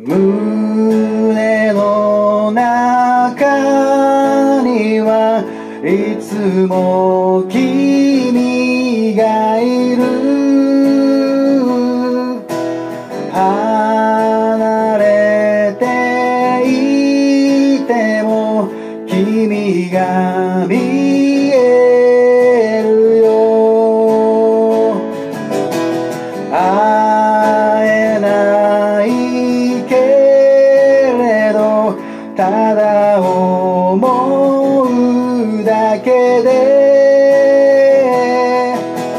胸の中にはいつも君がいる。離れていても君が見えるよ。会えないけれどただ思うだけで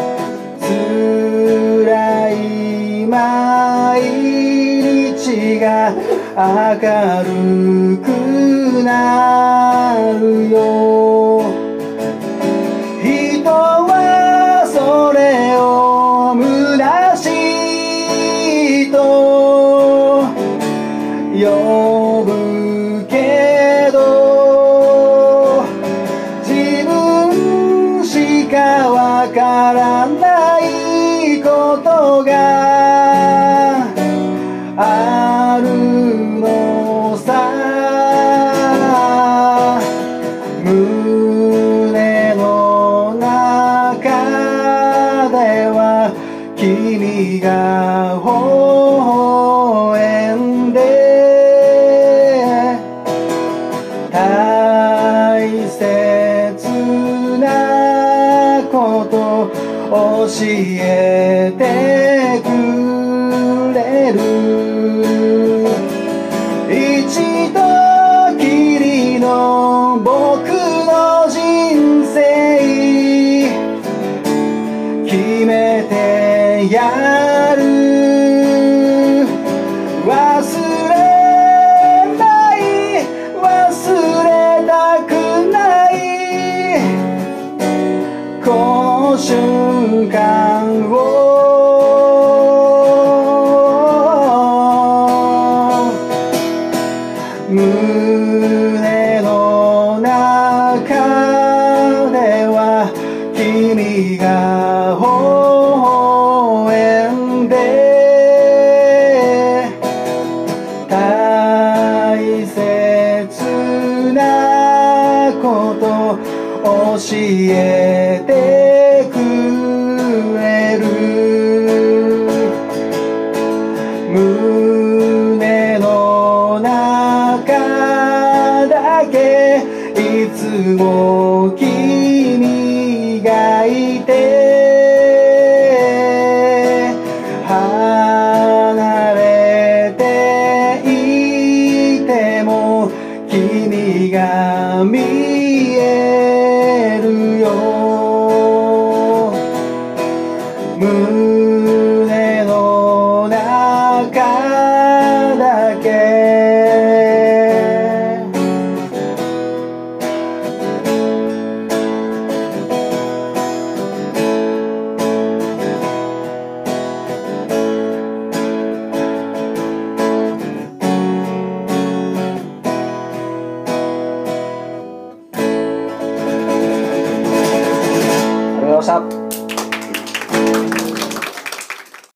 辛い毎日が明るくなるよ。人はそれを虚しいと呼ぶけど自分しかわからないことがあるのさ。胸の中では君が微笑んで大切なこと教えてくれる。一度きりの僕の人生決めてやる。忘れない忘れたくないこの瞬間を胸の中では君が微笑んで大切なこと教え